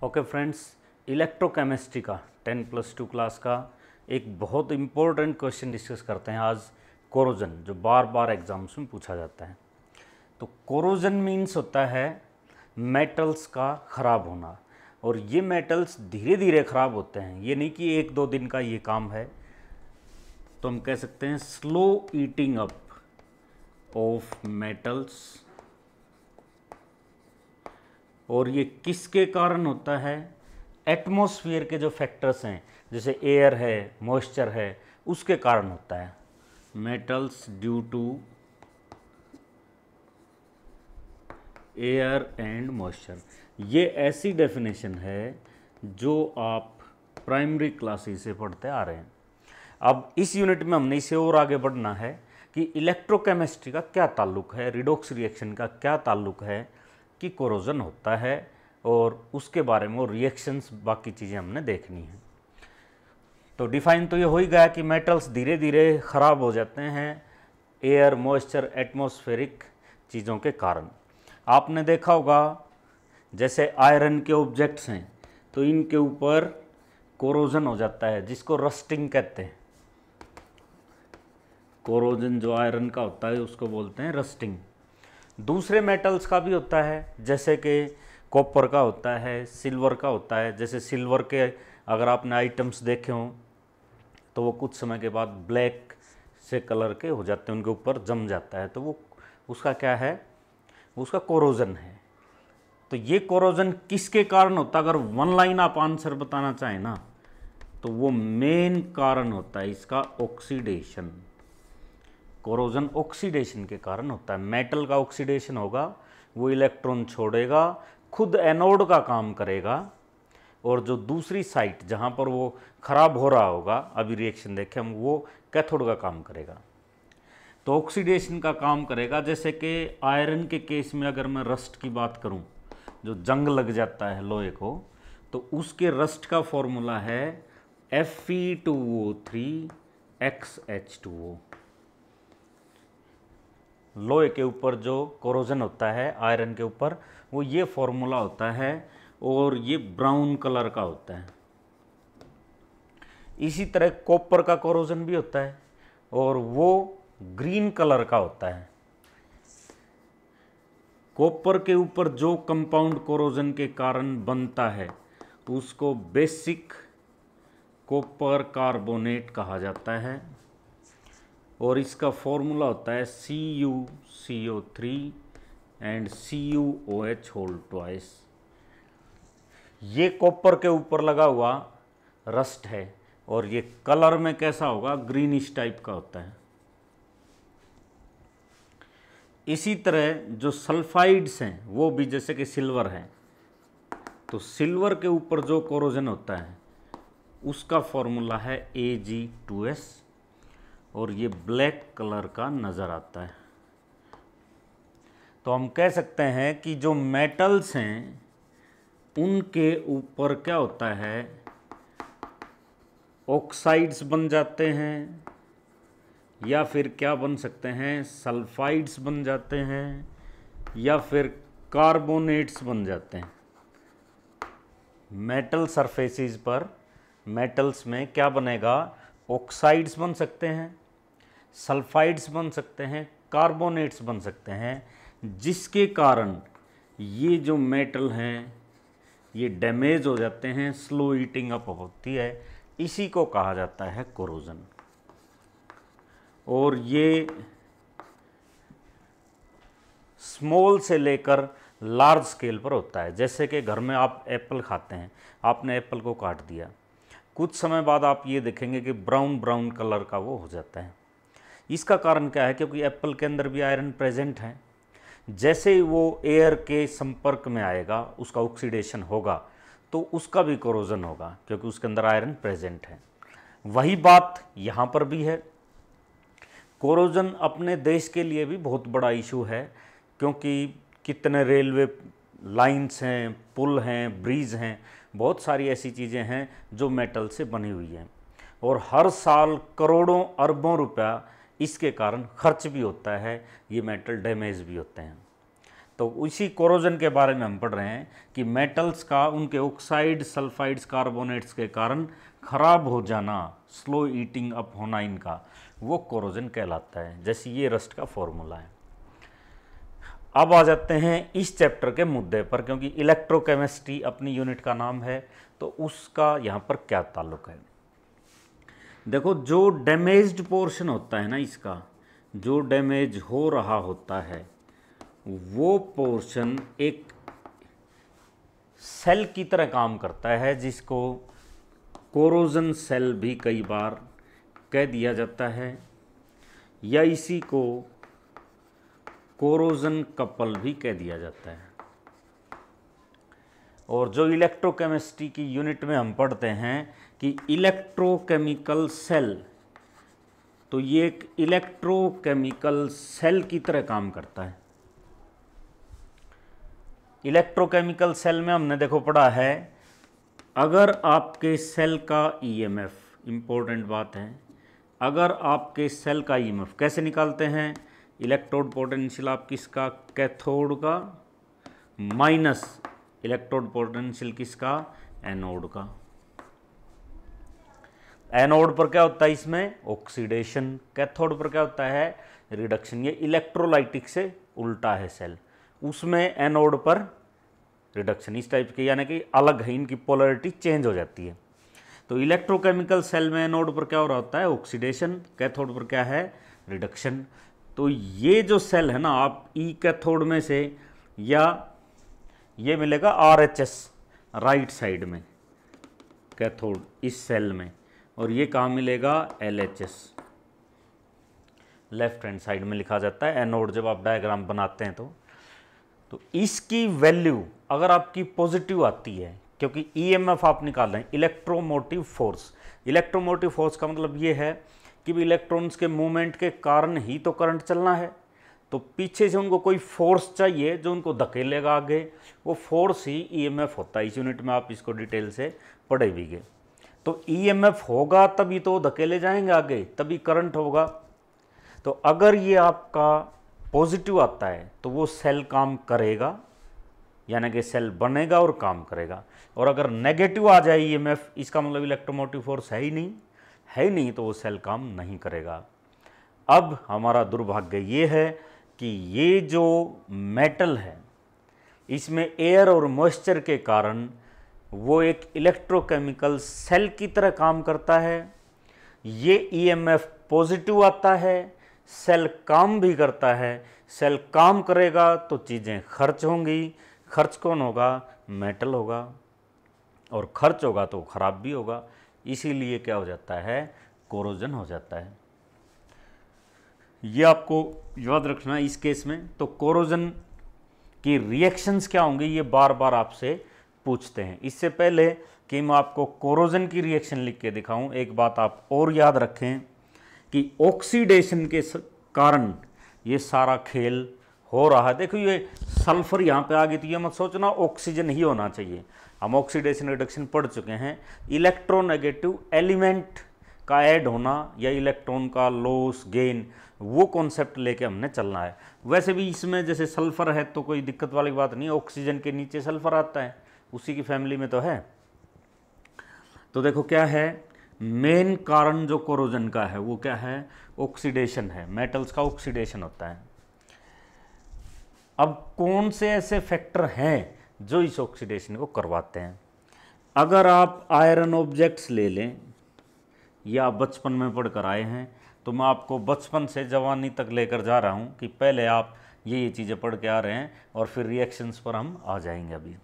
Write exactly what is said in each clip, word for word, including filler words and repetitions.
Okay friends, electrochemistry का ten plus two class का एक बहुत इम्पोर्टेंट क्वेश्चन डिस्कस करते हैं आज। कोरोजन, जो बार बार एग्जाम्स में पूछा जाता है। तो कोरोजन मीन्स होता है मेटल्स का ख़राब होना, और ये मेटल्स धीरे धीरे ख़राब होते हैं। ये नहीं कि एक दो दिन का ये काम है। तो हम कह सकते हैं slow eating up of metals. और ये किसके कारण होता है? एटमॉस्फेयर के जो फैक्टर्स हैं, जैसे एयर है, मॉइस्चर है, उसके कारण होता है। Metals due to air and moisture. ये ऐसी डेफिनेशन है जो आप प्राइमरी क्लासेस से पढ़ते आ रहे हैं। अब इस यूनिट में हमने इसे और आगे बढ़ना है कि इलेक्ट्रोकेमिस्ट्री का क्या ताल्लुक है, रिडॉक्स रिएक्शन का क्या ताल्लुक है, कि कोरोजन होता है और उसके बारे में और रिएक्शंस, बाकी चीज़ें हमने देखनी है। तो डिफाइन तो ये हो ही गया कि मेटल्स धीरे धीरे ख़राब हो जाते हैं एयर, मॉइस्चर, एटमॉस्फेरिक चीज़ों के कारण। आपने देखा होगा जैसे आयरन के ऑब्जेक्ट्स हैं तो इनके ऊपर कोरोजन हो जाता है, जिसको रस्टिंग कहते हैं। कोरोजन जो आयरन का होता है उसको बोलते हैं रस्टिंग। दूसरे मेटल्स का भी होता है, जैसे कि कॉपर का होता है, सिल्वर का होता है। जैसे सिल्वर के अगर आपने आइटम्स देखे हों तो वो कुछ समय के बाद ब्लैक से कलर के हो जाते हैं, उनके ऊपर जम जाता है, तो वो उसका क्या है? उसका कोरोजन है। तो ये कोरोजन किसके कारण होता है? अगर वन लाइन आप आंसर बताना चाहें ना, तो वो मेन कारण होता है इसका ऑक्सीडेशन। कोरोजन ऑक्सीडेशन के कारण होता है। मेटल का ऑक्सीडेशन होगा, वो इलेक्ट्रॉन छोड़ेगा, खुद एनोड का काम करेगा, और जो दूसरी साइट जहाँ पर वो ख़राब हो रहा होगा, अभी रिएक्शन देखें हम, वो कैथोड का काम करेगा। तो ऑक्सीडेशन का काम करेगा। जैसे कि आयरन के केस में अगर मैं रस्ट की बात करूं, जो जंग लग जाता है लोहे को, तो उसके रस्ट का फॉर्मूला है F E two O three X H two O. लोहे के ऊपर जो कोरोजन होता है आयरन के ऊपर, वो ये फॉर्मूला होता है, और ये ब्राउन कलर का होता है। इसी तरह कॉपर का कोरोजन भी होता है, और वो ग्रीन कलर का होता है। कॉपर के ऊपर जो कंपाउंड कोरोजन के कारण बनता है उसको बेसिक कॉपर कार्बोनेट कहा जाता है, और इसका फॉर्मूला होता है C U C O three and C U O H whole twice. ये कॉपर के ऊपर लगा हुआ रस्ट है, और ये कलर में कैसा होगा? ग्रीनिश टाइप का होता है। इसी तरह जो सल्फाइड्स हैं वो भी, जैसे कि सिल्वर है, तो सिल्वर के ऊपर जो कोरोजन होता है उसका फॉर्मूला है ए जी टू एस, और ये ब्लैक कलर का नज़र आता है। तो हम कह सकते हैं कि जो मेटल्स हैं उनके ऊपर क्या होता है? ऑक्साइड्स बन जाते हैं, या फिर क्या बन सकते हैं? सल्फाइड्स बन जाते हैं, या फिर कार्बोनेट्स बन जाते हैं। मेटल सरफेसेस पर मेटल्स में क्या बनेगा? ऑक्साइड्स बन सकते हैं, सल्फाइड्स बन सकते हैं, कार्बोनेट्स बन सकते हैं, जिसके कारण ये जो मेटल हैं ये डैमेज हो जाते हैं, स्लो ईटिंग अप होती है। इसी को कहा जाता है कोरोजन। और ये स्मॉल से लेकर लार्ज स्केल पर होता है। जैसे कि घर में आप एप्पल खाते हैं, आपने एप्पल को काट दिया, कुछ समय बाद आप ये देखेंगे कि ब्राउन ब्राउन कलर का वो हो जाता है। इसका कारण क्या है? क्योंकि एप्पल के अंदर भी आयरन प्रेजेंट है। जैसे ही वो एयर के संपर्क में आएगा, उसका ऑक्सीडेशन होगा, तो उसका भी कोरोजन होगा, क्योंकि उसके अंदर आयरन प्रेजेंट है। वही बात यहाँ पर भी है। कोरोजन अपने देश के लिए भी बहुत बड़ा इशू है, क्योंकि कितने रेलवे लाइंस हैं, पुल हैं, ब्रिज हैं, बहुत सारी ऐसी चीज़ें हैं जो मेटल से बनी हुई हैं, और हर साल करोड़ों अरबों रुपया इसके कारण खर्च भी होता है, ये मेटल डैमेज भी होते हैं। तो उसी कोरोजन के बारे में हम पढ़ रहे हैं कि मेटल्स का उनके ऑक्साइड, सल्फाइड्स, कार्बोनेट्स के कारण खराब हो जाना, स्लो ईटिंग अप होना इनका, वो कोरोजन कहलाता है। जैसे ये रस्ट का फॉर्मूला है। अब आ जाते हैं इस चैप्टर के मुद्दे पर, क्योंकि इलेक्ट्रोकेमिस्ट्री अपनी यूनिट का नाम है, तो उसका यहाँ पर क्या ताल्लुक है। देखो, जो डैमेज्ड पोर्शन होता है ना, इसका जो डैमेज हो रहा होता है वो पोर्शन एक सेल की तरह काम करता है, जिसको कोरोजन सेल भी कई बार कह दिया जाता है, या इसी को कोरोजन कपल भी कह दिया जाता है। और जो इलेक्ट्रोकेमिस्ट्री की यूनिट में हम पढ़ते हैं कि इलेक्ट्रोकेमिकल सेल, तो ये एक इलेक्ट्रोकेमिकल सेल की तरह काम करता है। इलेक्ट्रोकेमिकल सेल में हमने देखो पढ़ा है, अगर आपके सेल का ईएमएफ, इंपॉर्टेंट बात है, अगर आपके सेल का ईएमएफ कैसे निकालते हैं, इलेक्ट्रोड पोटेंशियल आप किसका, कैथोड का, माइनस इलेक्ट्रोड पोटेंशियल किसका, एनोड का। एनोड पर क्या होता है, इसमें ऑक्सीडेशन, कैथोड पर क्या होता है, रिडक्शन। ये इलेक्ट्रोलाइटिक से उल्टा है सेल, उसमें एनोड पर रिडक्शन, इस टाइप के, यानी कि अलग है, इनकी पोलैरिटी चेंज हो जाती है। तो इलेक्ट्रोकेमिकल सेल में एनोड पर क्या हो रहा होता है, ऑक्सीडेशन, कैथोड पर क्या है, रिडक्शन। तो ये जो सेल है ना, आप ई कैथोड में से, या ये मिलेगा R H S right side में कैथोड इस सेल में, और ये कहाँ मिलेगा, L H S left hand side में लिखा जाता है एनोड, जब आप डायग्राम बनाते हैं तो तो इसकी वैल्यू अगर आपकी पॉजिटिव आती है, क्योंकि ईएमएफ आप निकाल रहे हैं, इलेक्ट्रोमोटिव फोर्स। इलेक्ट्रोमोटिव फोर्स का मतलब ये है कि भी इलेक्ट्रॉन्स के मूवमेंट के कारण ही तो करंट चलना है, तो पीछे से उनको कोई फोर्स चाहिए जो उनको धकेलेगा आगे, वो फोर्स ही ईएमएफ होता है। इस यूनिट में आप इसको डिटेल से पढ़े भी गए। तो ईएमएफ होगा तभी तो धकेले जाएंगे आगे, तभी करंट होगा। तो अगर ये आपका पॉजिटिव आता है तो वो सेल काम करेगा, यानी कि सेल बनेगा और काम करेगा। और अगर नेगेटिव आ जाए ईएमएफ, इसका मतलब इलेक्ट्रोमोटिव फोर्स है ही नहीं, है ही नहीं, तो वो सेल काम नहीं करेगा। अब हमारा दुर्भाग्य ये है कि ये जो मेटल है, इसमें एयर और मॉइस्चर के कारण वो एक इलेक्ट्रोकेमिकल सेल की तरह काम करता है। ये ईएमएफ पॉजिटिव आता है, सेल काम भी करता है। सेल काम करेगा तो चीज़ें खर्च होंगी, खर्च कौन होगा, मेटल होगा, और खर्च होगा तो खराब भी होगा। इसीलिए क्या हो जाता है, कोरोजन हो जाता है। ये आपको याद रखना इस केस में। तो कोरोजन की रिएक्शंस क्या होंगी, ये बार बार आपसे पूछते हैं। इससे पहले कि मैं आपको कोरोजन की रिएक्शन लिख के दिखाऊं, एक बात आप और याद रखें कि ऑक्सीडेशन के कारण ये सारा खेल हो रहा है। देखो, ये सल्फर यहाँ पे आ गई, तो ये मत सोचना ऑक्सीजन ही होना चाहिए। हम ऑक्सीडेशन रिडक्शन पढ़ चुके हैं। इलेक्ट्रोनेगेटिव एलिमेंट का ऐड होना या इलेक्ट्रॉन का लॉस गेन, वो कॉन्सेप्ट लेके हमने चलना है। वैसे भी इसमें जैसे सल्फर है तो कोई दिक्कत वाली बात नहीं, ऑक्सीजन के नीचे सल्फर आता है, उसी की फैमिली में तो है। तो देखो क्या है, मेन कारण जो कोरोजन का है वो क्या है, ऑक्सीडेशन है। मेटल्स का ऑक्सीडेशन होता है। अब कौन से ऐसे फैक्टर हैं जो इस ऑक्सीडेशन को करवाते हैं। अगर आप आयरन ऑब्जेक्ट्स ले लें, या बचपन में पढ़कर आए हैं, तो मैं आपको बचपन से जवानी तक लेकर जा रहा हूं कि पहले आप ये ये चीज़ें पढ़ के आ रहे हैं, और फिर रिएक्शंस पर हम आ जाएंगे। अभी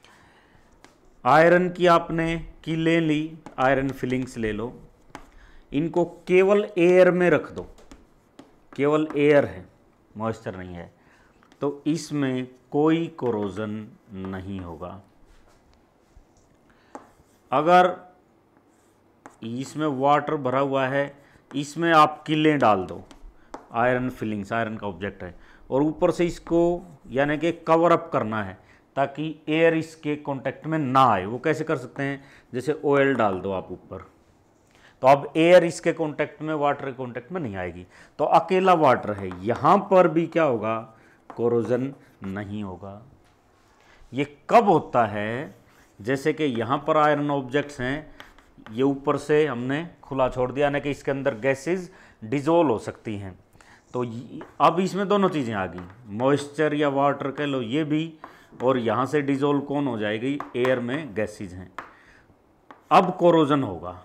आयरन की आपने की ले ली, आयरन फिलिंग्स ले लो, इनको केवल एयर में रख दो, केवल एयर है, मॉइस्चर नहीं है, तो इसमें कोई कोरोजन नहीं होगा। अगर इसमें वाटर भरा हुआ है, इसमें आप किलें डाल दो, आयरन फिलिंग्स, आयरन का ऑब्जेक्ट है, और ऊपर से इसको यानी कि कवर अप करना है ताकि एयर इसके कांटेक्ट में ना आए। वो कैसे कर सकते हैं, जैसे ऑयल डाल दो आप ऊपर, तो अब एयर इसके कांटेक्ट में, वाटर के कांटेक्ट में नहीं आएगी। तो अकेला वाटर है, यहाँ पर भी क्या होगा, कोरोजन नहीं होगा। ये कब होता है, जैसे कि यहाँ पर आयरन ऑब्जेक्ट्स हैं, ये ऊपर से हमने खुला छोड़ दिया, यानी कि इसके अंदर गैसेस डिजोल्व हो सकती हैं। तो अब इसमें दोनों चीज़ें आ गई, मॉइस्चर या वाटर कह लो ये भी, और यहाँ से डिजोल्व कौन हो जाएगी, एयर में गैसेज हैं। अब कोरोजन होगा।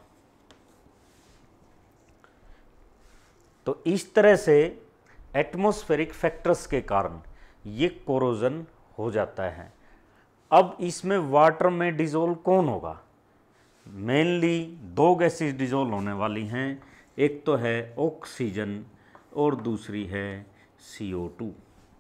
तो इस तरह से एटमॉस्फेरिक फैक्टर्स के कारण ये कोरोजन हो जाता है। अब इसमें वाटर में डिजोल्व कौन होगा, मेनली दो गैसेज डिजोल्व होने वाली हैं, एक तो है ऑक्सीजन और दूसरी है सी ओ टू।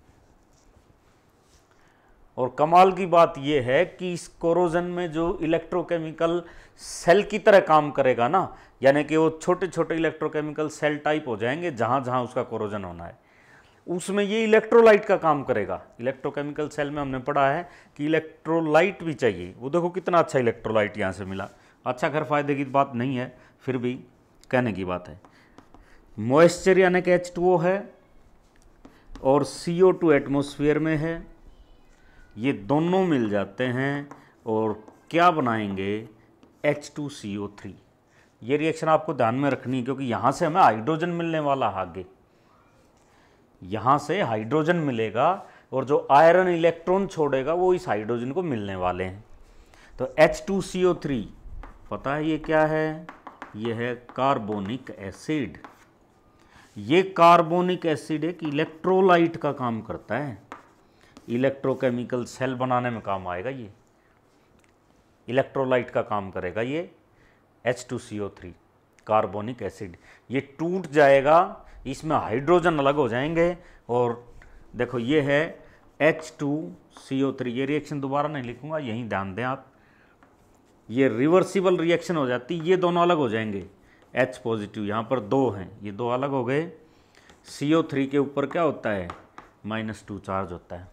और कमाल की बात यह है कि इस कोरोजन में जो इलेक्ट्रोकेमिकल सेल की तरह काम करेगा ना, यानी कि वो छोटे छोटे इलेक्ट्रोकेमिकल सेल टाइप हो जाएंगे जहाँ जहाँ उसका कोरोजन होना है, उसमें ये इलेक्ट्रोलाइट का काम करेगा। इलेक्ट्रोकेमिकल सेल में हमने पढ़ा है कि इलेक्ट्रोलाइट भी चाहिए, वो देखो कितना अच्छा इलेक्ट्रोलाइट यहाँ से मिला। अच्छा, खैर फायदे की बात नहीं है, फिर भी कहने की बात है। मॉइस्चर यानी कि एच टू ओ है और सी ओ टू एटमॉस्फेयर में है, ये दोनों मिल जाते हैं और क्या बनाएंगे, H two C O three. ये रिएक्शन आपको ध्यान में रखनी है क्योंकि यहाँ से हमें हाइड्रोजन मिलने वाला है आगे, यहाँ से हाइड्रोजन मिलेगा और जो आयरन इलेक्ट्रॉन छोड़ेगा वो इस हाइड्रोजन को मिलने वाले हैं। तो H two C O three पता है ये क्या है, ये है कार्बोनिक एसिड। ये कार्बोनिक एसिड एक इलेक्ट्रोलाइट का काम करता है, इलेक्ट्रोकेमिकल सेल बनाने में काम आएगा, ये इलेक्ट्रोलाइट का काम करेगा ये H two C O three carbonic acid. ये टूट जाएगा, इसमें हाइड्रोजन अलग हो जाएंगे और देखो ये है H two C O three. ये रिएक्शन दोबारा नहीं लिखूंगा, यहीं ध्यान दें आप, ये रिवर्सिबल रिएक्शन हो जाती, ये दोनों अलग हो जाएंगे, H पॉजिटिव यहाँ पर दो हैं, ये दो अलग हो गए। सी ओ थ्री के ऊपर क्या होता है, माइनस टू चार्ज होता है।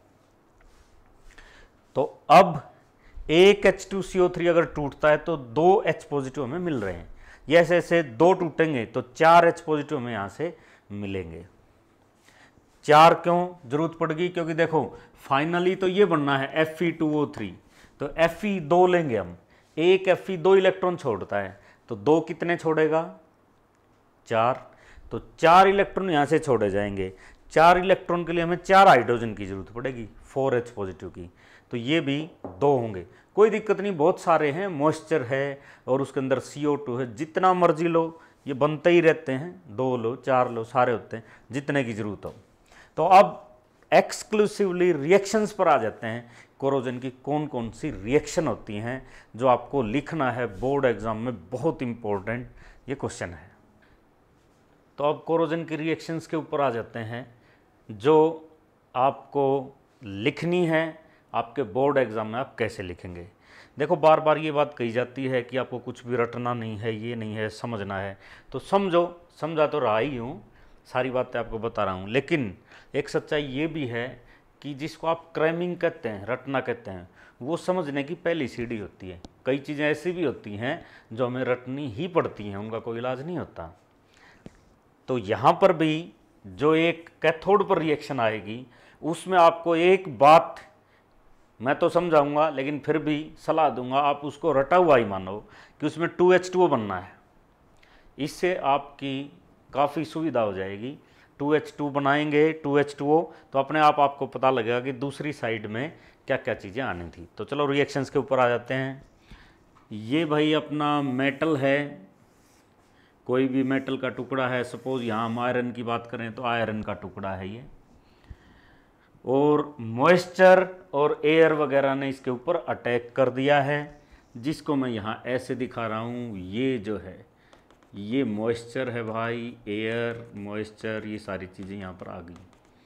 तो अब एक H two C O three अगर टूटता है तो दो H पॉजिटिव हमें मिल रहे हैं, ये ऐसे ऐसे दो टूटेंगे तो चार H पॉजिटिव हमें यहाँ से मिलेंगे। चार क्यों जरूरत पड़ेगी, क्योंकि देखो फाइनली तो ये बनना है F E two O three, तो एफ ई दो लेंगे हम, एक एफ ई दो इलेक्ट्रॉन छोड़ता है, तो दो कितने छोड़ेगा, चार, तो चार इलेक्ट्रॉन यहाँ से छोड़े जाएंगे। चार इलेक्ट्रॉन के लिए हमें चार हाइड्रोजन की जरूरत पड़ेगी, फोर एच पॉजिटिव की, तो ये भी दो होंगे। कोई दिक्कत नहीं, बहुत सारे हैं, मॉइस्चर है और उसके अंदर सी ओ टू है, जितना मर्जी लो, ये बनते ही रहते हैं, दो लो चार लो सारे होते हैं, जितने की जरूरत हो। तो अब एक्सक्लूसिवली रिएक्शंस पर आ जाते हैं, कोरोजन की कौन कौन सी रिएक्शन होती हैं जो आपको लिखना है बोर्ड एग्जाम में, बहुत इंपॉर्टेंट ये क्वेश्चन है। तो अब कोरोजन की रिएक्शंस के ऊपर आ जाते हैं जो आपको लिखनी है आपके बोर्ड एग्जाम में, आप कैसे लिखेंगे। देखो बार बार ये बात कही जाती है कि आपको कुछ भी रटना नहीं है, ये नहीं है, समझना है, तो समझो, समझा तो रहा ही हूँ, सारी बातें आपको बता रहा हूँ, लेकिन एक सच्चाई ये भी है कि जिसको आप क्रैमिंग कहते हैं, रटना कहते हैं, वो समझने की पहली सीढ़ी होती है। कई चीज़ें ऐसी भी होती हैं जो हमें रटनी ही पड़ती हैं, उनका कोई इलाज नहीं होता। तो यहाँ पर भी जो एक कैथोड पर रिएक्शन आएगी उसमें आपको एक बात मैं तो समझाऊंगा, लेकिन फिर भी सलाह दूंगा, आप उसको रटा हुआ ही मानो कि उसमें टू एच टू ओ बनना है। इससे आपकी काफ़ी सुविधा हो जाएगी। टू एच टू बनाएंगे, टू एच टू ओ, तो अपने आप आपको पता लगेगा कि दूसरी साइड में क्या क्या चीज़ें आनी थी। तो चलो रिएक्शंस के ऊपर आ जाते हैं। ये भाई अपना मेटल है, कोई भी मेटल का टुकड़ा है, सपोज यहाँ हम आयरन की बात करें तो आयरन का टुकड़ा है ये, और मॉइस्चर और एयर वगैरह ने इसके ऊपर अटैक कर दिया है, जिसको मैं यहाँ ऐसे दिखा रहा हूँ। ये जो है ये मॉइस्चर है भाई, एयर, मॉइस्चर, ये सारी चीज़ें यहाँ पर आ गई।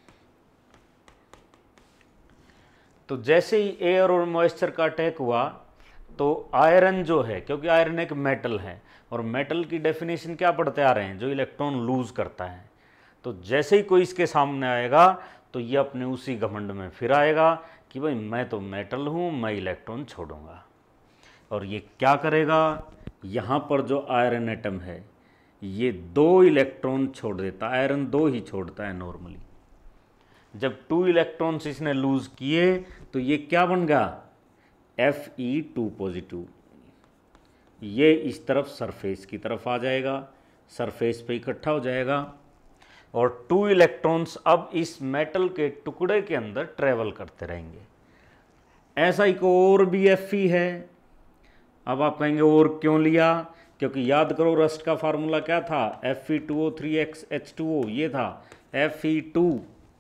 तो जैसे ही एयर और मॉइस्चर का अटैक हुआ तो आयरन जो है, क्योंकि आयरन एक मेटल है और मेटल की डेफिनेशन क्या पढ़ते आ रहे हैं, जो इलेक्ट्रॉन लूज करता है, तो जैसे ही कोई इसके सामने आएगा तो ये अपने उसी घमंड में फिर आएगा कि भाई मैं तो मेटल हूँ, मैं इलेक्ट्रॉन छोड़ूंगा। और ये क्या करेगा, यहाँ पर जो आयरन एटम है ये दो इलेक्ट्रॉन छोड़ देता है, आयरन दो ही छोड़ता है नॉर्मली, जब टू इलेक्ट्रॉन्स इसने लूज किए तो ये क्या बन गया, एफ ई टू पॉजिटिव। ये इस तरफ सरफेस की तरफ आ जाएगा, सरफेस पे इकट्ठा हो जाएगा और टू इलेक्ट्रॉन्स अब इस मेटल के टुकड़े के अंदर ट्रेवल करते रहेंगे। ऐसा ही को और भी एफ ई है। अब आप कहेंगे और क्यों लिया, क्योंकि याद करो रस्ट का फार्मूला क्या था, F E two O three X H two O, ये था एफ ई टू।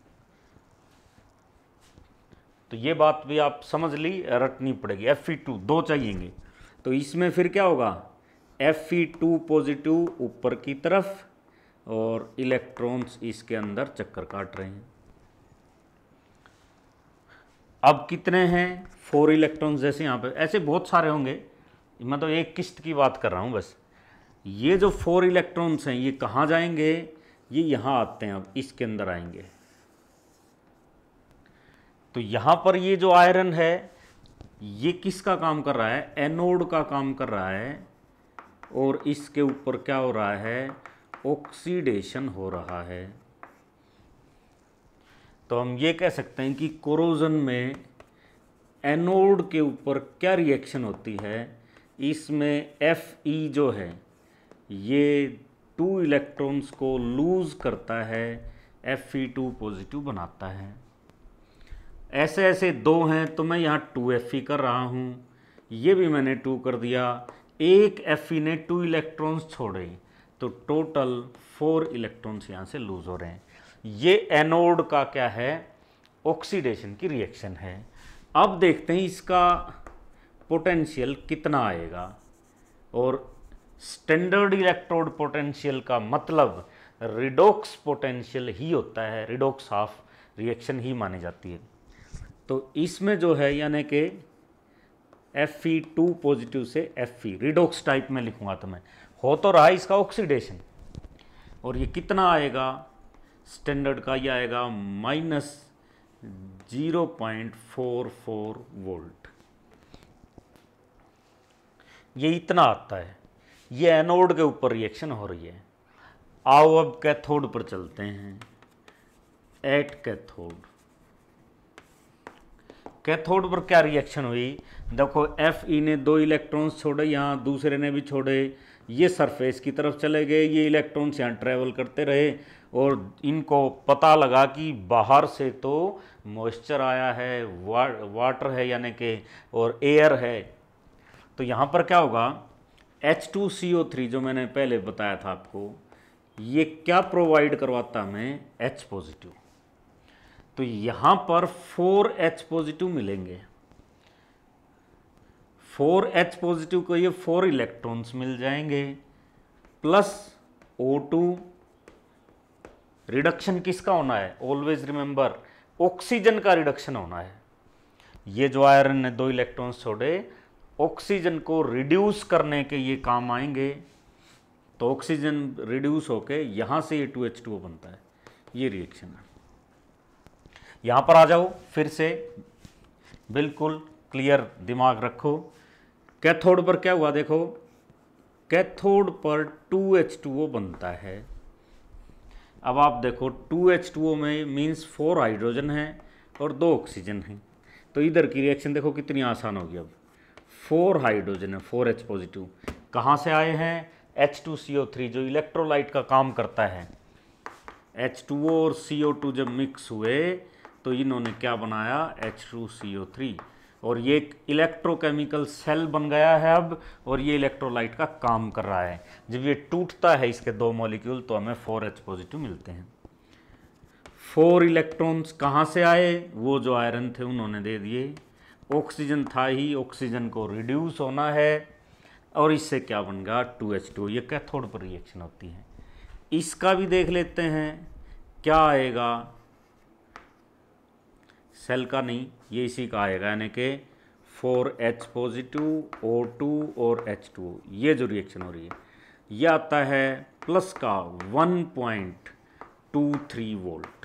तो ये बात भी आप समझ ली, रटनी पड़ेगी, एफ ई टू दो चाहिएंगे। तो इसमें फिर क्या होगा, एफ ई टू पॉजिटिव ऊपर की तरफ और इलेक्ट्रॉन्स इसके अंदर चक्कर काट रहे हैं। अब कितने हैं, फोर इलेक्ट्रॉन्स, जैसे यहाँ पे ऐसे बहुत सारे होंगे, मैं तो एक किस्त की बात कर रहा हूँ बस। ये जो फोर इलेक्ट्रॉन्स हैं ये कहाँ जाएंगे, ये यहाँ आते हैं, अब इसके अंदर आएंगे। तो यहाँ पर ये जो आयरन है ये किसका काम कर रहा है, एनोड का काम कर रहा है, और इसके ऊपर क्या हो रहा है, ऑक्सीडेशन हो रहा है। तो हम ये कह सकते हैं कि कोरोजन में एनोड के ऊपर क्या रिएक्शन होती है, इसमें एफ ई जो है ये टू इलेक्ट्रॉन्स को लूज करता है, एफ ई टू पॉजिटिव बनाता है। ऐसे ऐसे दो हैं तो मैं यहाँ टू एफ ई कर रहा हूँ, ये भी मैंने टू कर दिया, एक एफ ई ने टू इलेक्ट्रॉन्स छोड़े तो टोटल फोर इलेक्ट्रॉन्स यहाँ से लूज हो रहे हैं। ये एनोड का क्या है, ऑक्सीडेशन की रिएक्शन है। अब देखते हैं इसका पोटेंशियल कितना आएगा, और स्टैंडर्ड इलेक्ट्रोड पोटेंशियल का मतलब रिडॉक्स पोटेंशियल ही होता है, रिडॉक्स हाफ रिएक्शन ही मानी जाती है। तो इसमें जो है यानी कि एफ ई टू पॉजिटिव से एफ ई रिडॉक्स टाइप में लिखूंगा तो मैं, हो तो रहा इसका ऑक्सीडेशन, और ये कितना आएगा स्टैंडर्ड का, ये आएगा minus zero point four four volt. ये इतना आता है, ये एनोड के ऊपर रिएक्शन हो रही है। आओ अब कैथोड पर चलते हैं। एट कैथोड, कैथोड पर क्या रिएक्शन हुई, देखो एफ ई ने दो इलेक्ट्रॉन्स छोड़े, यहाँ दूसरे ने भी छोड़े, ये सरफेस की तरफ चले गए, ये इलेक्ट्रॉन्स यहाँ ट्रेवल करते रहे, और इनको पता लगा कि बाहर से तो मॉइस्चर आया है, वा, वाटर है यानी कि, और एयर है। तो यहाँ पर क्या होगा, H two C O three जो मैंने पहले बताया था आपको, ये क्या प्रोवाइड करवाता हमें, H पॉजिटिव। तो यहाँ पर फोर एच पॉजिटिव मिलेंगे, फोर एच पॉजिटिव को ये फोर इलेक्ट्रॉन्स मिल जाएंगे, प्लस ओ टू। रिडक्शन किसका होना है, ऑलवेज रिमेंबर ऑक्सीजन का रिडक्शन होना है। ये जो आयरन ने दो इलेक्ट्रॉन्स छोड़े, ऑक्सीजन को रिड्यूस करने के ये काम आएंगे, तो ऑक्सीजन रिड्यूस होके यहाँ से ये टू एच टू ओ बनता है, ये रिएक्शन है। यहाँ पर आ जाओ, फिर से बिल्कुल क्लियर दिमाग रखो। कैथोड पर क्या हुआ, देखो कैथोड पर टू एच टू ओ बनता है। अब आप देखो टू एच टू ओ में मीन्स फोर हाइड्रोजन है और दो ऑक्सीजन है, तो इधर की रिएक्शन देखो कितनी आसान होगी। अब फोर हाइड्रोजन है, फोर एच पॉजिटिव कहाँ से आए हैं, H two C O three जो इलेक्ट्रोलाइट का काम करता है। एच टू ओ और सी ओ टू जब मिक्स हुए तो इन्होंने क्या बनाया, H two C O three, और ये एक इलेक्ट्रोकेमिकल सेल बन गया है अब, और ये इलेक्ट्रोलाइट का काम कर रहा है। जब ये टूटता है इसके दो मॉलिक्यूल तो हमें फोर एच पॉजिटिव मिलते हैं। फोर इलेक्ट्रॉन्स कहाँ से आए, वो जो आयरन थे उन्होंने दे दिए, ऑक्सीजन था ही, ऑक्सीजन को रिड्यूस होना है, और इससे क्या बन गया, टू एच टू। ये कैथोड पर रिएक्शन होती है। इसका भी देख लेते हैं क्या आएगा, सेल का नहीं, ये इसी का आएगा, यानी कि four H positive O two और एच टू, ये जो रिएक्शन हो रही है ये आता है प्लस का one point two three volt.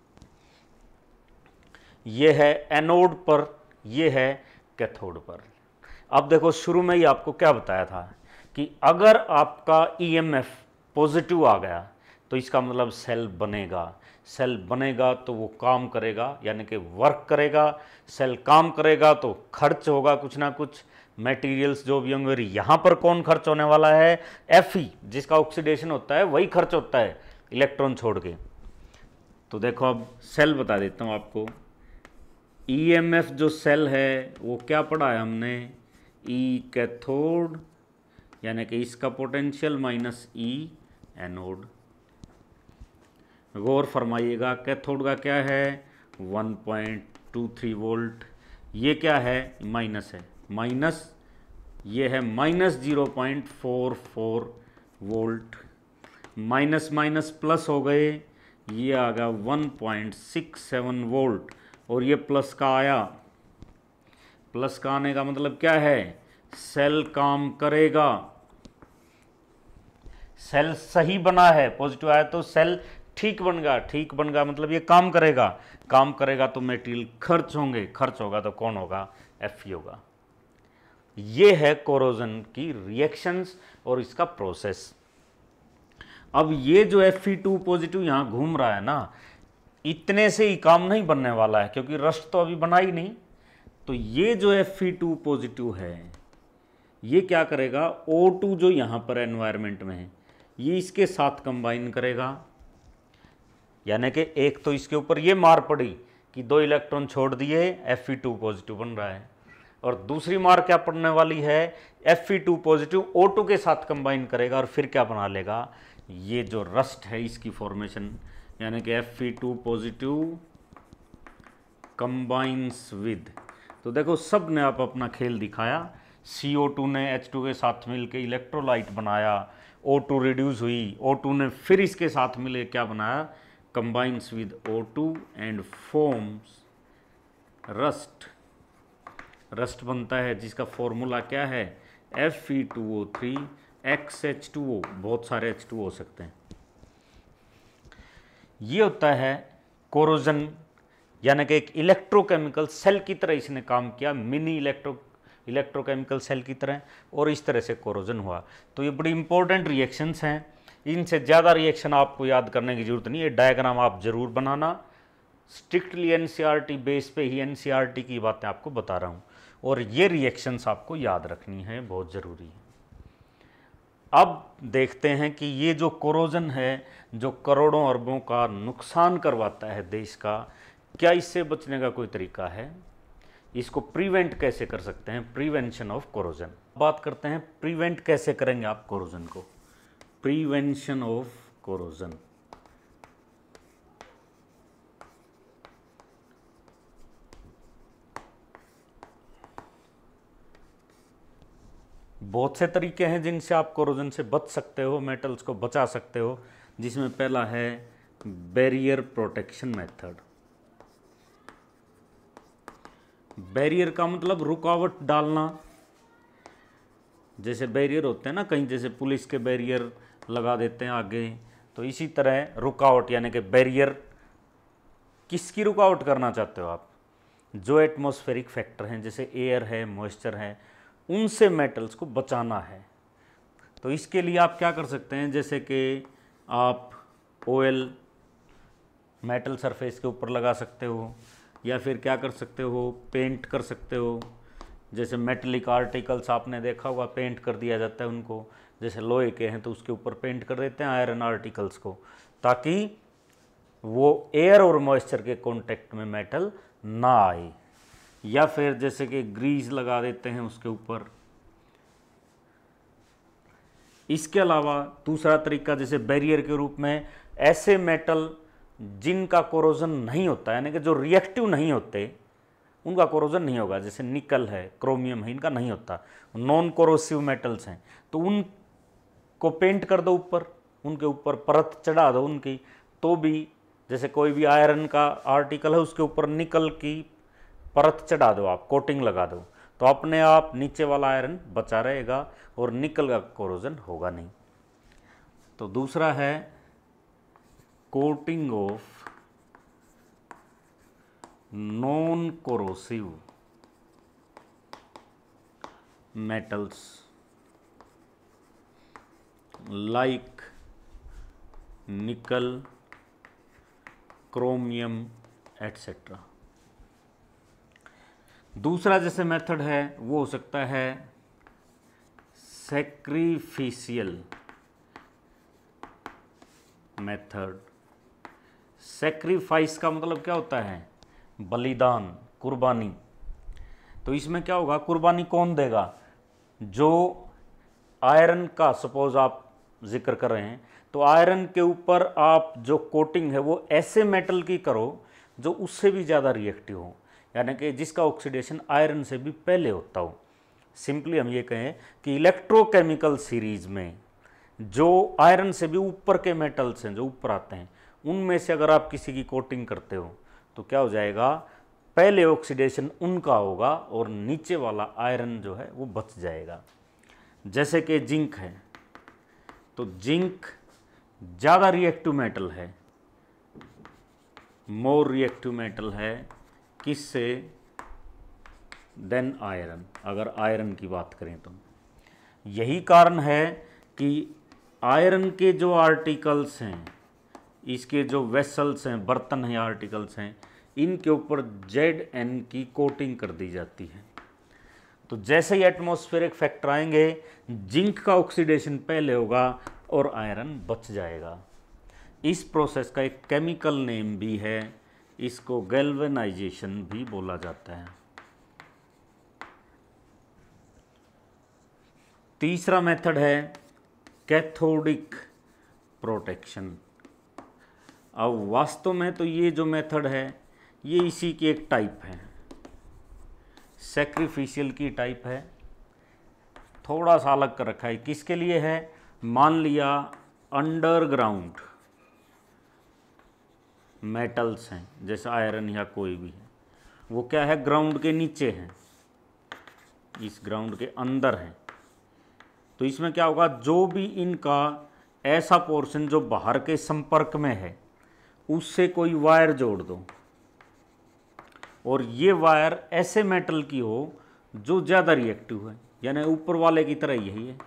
ये है एनोड पर, ये है कैथोड पर। अब देखो शुरू में ही आपको क्या बताया था कि अगर आपका ई एम एफ पॉजिटिव आ गया तो इसका मतलब सेल बनेगा। सेल बनेगा तो वो काम करेगा, यानी कि वर्क करेगा। सेल काम करेगा तो खर्च होगा कुछ ना कुछ, मटेरियल्स जो भी होंगे। यहाँ पर कौन खर्च होने वाला है? एफ ई, जिसका ऑक्सीडेशन होता है वही खर्च होता है इलेक्ट्रॉन छोड़ के। तो देखो अब सेल बता देता हूँ आपको। ई एम एफ जो सेल है वो क्या पढ़ा है हमने? ई कैथोड, यानी कि इसका पोटेंशियल माइनस ई एनोड। गौर फरमाइएगा, कैथोड का क्या है? One point two three volt. ये क्या है? माइनस है, माइनस ये है minus zero point four four volt. Minus minus plus हो गए, ये आ गया one point six seven volt. और ये प्लस का आया। प्लस का आने का मतलब क्या है? सेल काम करेगा, सेल सही बना है, पॉजिटिव आया तो सेल ठीक बन गया। ठीक बन गया मतलब ये काम करेगा। काम करेगा तो मटेरियल खर्च होंगे, खर्च होगा तो कौन होगा? एफ ई होगा। ये है कोरोजन की रिएक्शंस और इसका प्रोसेस। अब ये जो एफ ई टू पॉजिटिव यहाँ घूम रहा है ना, इतने से ही काम नहीं बनने वाला है, क्योंकि रस्ट तो अभी बना ही नहीं। तो ये जो एफ ई टू पॉजिटिव है ये क्या करेगा? ओ टू जो यहाँ पर एनवायरनमेंट में है ये इसके साथ कंबाइन करेगा, यानी कि एक तो इसके ऊपर ये मार पड़ी कि दो इलेक्ट्रॉन छोड़ दिए, एफ ई टू पॉजिटिव बन रहा है। और दूसरी मार क्या पड़ने वाली है? F E two positive O two के साथ कंबाइन करेगा और फिर क्या बना लेगा? ये जो रस्ट है इसकी फॉर्मेशन, यानी कि F E two positive combines with. तो देखो सब ने आप अपना खेल दिखाया। सी ओ टू ने एच टू के साथ मिलकर इलेक्ट्रोलाइट बनाया, ओ टू रिड्यूस हुई, ओ टू ने फिर इसके साथ मिले क्या बनाया? Combines with O two and forms rust. Rust बनता है जिसका फॉर्मूला क्या है? F E two O three X H two O. बहुत सारे एच टू हो सकते हैं। ये होता है कोरोजन, यानी कि एक इलेक्ट्रोकेमिकल सेल की तरह इसने काम किया, मिनी इलेक्ट्रो इलेक्ट्रोकेमिकल सेल की तरह, और इस तरह से कोरोजन हुआ। तो ये बड़ी इंपॉर्टेंट रिएक्शंस हैं। इनसे ज़्यादा रिएक्शन आपको याद करने की जरूरत नहीं है। डायग्राम आप जरूर बनाना। स्ट्रिक्टली एनसीईआरटी बेस पे ही एनसीईआरटी की बातें आपको बता रहा हूँ, और ये रिएक्शंस आपको याद रखनी है, बहुत ज़रूरी है। अब देखते हैं कि ये जो कोरोजन है, जो करोड़ों अरबों का नुकसान करवाता है देश का, क्या इससे बचने का कोई तरीका है? इसको प्रिवेंट कैसे कर सकते हैं? Prevention of corrosion. बात करते हैं प्रिवेंट कैसे करेंगे आप कोरोजन को। Prevention of corrosion. बहुत से तरीके हैं जिनसे आप कोरोजन से बच सकते हो, मेटल्स को बचा सकते हो, जिसमें पहला है बैरियर प्रोटेक्शन मेथड। बैरियर का मतलब रुकावट डालना। जैसे बैरियर होते हैं ना कहीं, जैसे पुलिस के बैरियर लगा देते हैं आगे, तो इसी तरह रुकावट, यानी कि बैरियर। किसकी रुकावट करना चाहते हो आप? जो एटमॉस्फेरिक फैक्टर हैं, जैसे एयर है, मॉइस्चर है, उनसे मेटल्स को बचाना है। तो इसके लिए आप क्या कर सकते हैं? जैसे कि आप ऑयल मेटल सरफेस के ऊपर लगा सकते हो, या फिर क्या कर सकते हो? पेंट कर सकते हो। जैसे मेटलिक आर्टिकल्स आपने देखा होगा, पेंट कर दिया जाता है उनको। जैसे लोहे के हैं तो उसके ऊपर पेंट कर देते हैं आयरन आर्टिकल्स को, ताकि वो एयर और मॉइस्चर के कांटेक्ट में मेटल ना आए। या फिर जैसे कि ग्रीस लगा देते हैं उसके ऊपर। इसके अलावा दूसरा तरीका, जैसे बैरियर के रूप में ऐसे मेटल जिनका कोरोजन नहीं होता, यानी कि जो रिएक्टिव नहीं होते, उनका कोरोजन नहीं होगा। जैसे निकल है, क्रोमियम है, इनका नहीं होता, नॉन कोरोसिव मेटल्स हैं, तो उनको पेंट कर दो ऊपर, उनके ऊपर परत चढ़ा दो उनकी, तो भी जैसे कोई भी आयरन का आर्टिकल है उसके ऊपर निकल की परत चढ़ा दो, आप कोटिंग लगा दो, तो अपने आप नीचे वाला आयरन बचा रहेगा और निकल का कोरोजन होगा नहीं। तो दूसरा है coating of non corrosive metals like nickel, chromium etcetera. दूसरा जैसे मेथड है वो हो सकता है सैक्रिफिशियल मेथड। सैक्रिफाइस का मतलब क्या होता है? बलिदान, कुर्बानी। तो इसमें क्या होगा, कुर्बानी कौन देगा? जो आयरन का सपोज आप जिक्र कर रहे हैं, तो आयरन के ऊपर आप जो कोटिंग है वो ऐसे मेटल की करो जो उससे भी ज़्यादा रिएक्टिव हो, यानी कि जिसका ऑक्सीडेशन आयरन से भी पहले होता हो। सिंपली हम ये कहें कि इलेक्ट्रोकेमिकल सीरीज में जो आयरन से भी ऊपर के मेटल्स हैं जो ऊपर आते हैं, उनमें से अगर आप किसी की कोटिंग करते हो तो क्या हो जाएगा, पहले ऑक्सीडेशन उनका होगा और नीचे वाला आयरन जो है वो बच जाएगा। जैसे कि जिंक है, तो जिंक ज़्यादा रिएक्टिव मेटल है, मोर रिएक्टिव मेटल है किससे? देन आयरन, अगर आयरन की बात करें तो। यही कारण है कि आयरन के जो आर्टिकल्स हैं, इसके जो वेसल्स हैं, बर्तन हैं, आर्टिकल्स हैं, इनके ऊपर जेड एन की कोटिंग कर दी जाती है। तो जैसे ही एटमॉस्फेरिक फैक्टर आएंगे, जिंक का ऑक्सीडेशन पहले होगा और आयरन बच जाएगा। इस प्रोसेस का एक केमिकल नेम भी है, इसको गैल्वेनाइजेशन भी बोला जाता है। तीसरा मेथड है कैथोडिक प्रोटेक्शन। अब वास्तव में तो ये जो मेथड है ये इसी की एक टाइप है, सैक्रिफिशियल की टाइप है, थोड़ा सा अलग कर रखा है। किसके लिए है? मान लिया अंडरग्राउंड मेटल्स हैं, जैसे आयरन या कोई भी है, वो क्या है, ग्राउंड के नीचे हैं, इस ग्राउंड के अंदर है। तो इसमें क्या होगा, जो भी इनका ऐसा पोर्शन जो बाहर के संपर्क में है उससे कोई वायर जोड़ दो, और ये वायर ऐसे मेटल की हो जो ज़्यादा रिएक्टिव है, यानी ऊपर वाले की तरह यही है।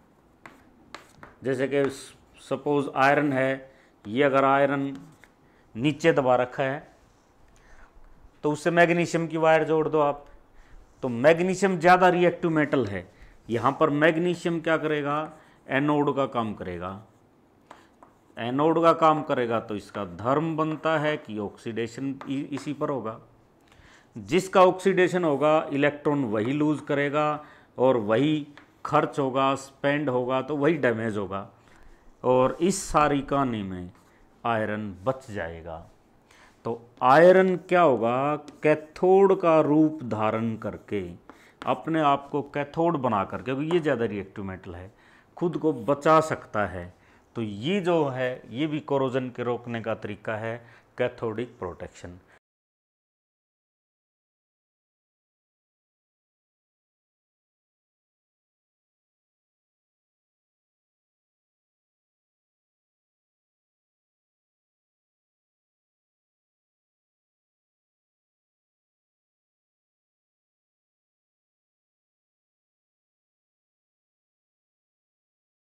जैसे कि सपोज आयरन है, ये अगर आयरन नीचे दबा रखा है तो उससे मैग्नीशियम की वायर जोड़ दो आप, तो मैग्नीशियम ज़्यादा रिएक्टिव मेटल है, यहाँ पर मैग्नीशियम क्या करेगा, एनोड का काम करेगा। एनोड का काम करेगा तो इसका धर्म बनता है कि ऑक्सीडेशन इसी पर होगा। जिसका ऑक्सीडेशन होगा इलेक्ट्रॉन वही लूज करेगा और वही खर्च होगा, स्पेंड होगा, तो वही डैमेज होगा, और इस सारी कहानी में आयरन बच जाएगा। तो आयरन क्या होगा, कैथोड का रूप धारण करके, अपने आप को कैथोड बना करके, क्योंकि ये ज़्यादा रिएक्टिव मेटल है, खुद को बचा सकता है। तो ये जो है ये भी कोरोजन के रोकने का तरीका है, कैथोडिक प्रोटेक्शन।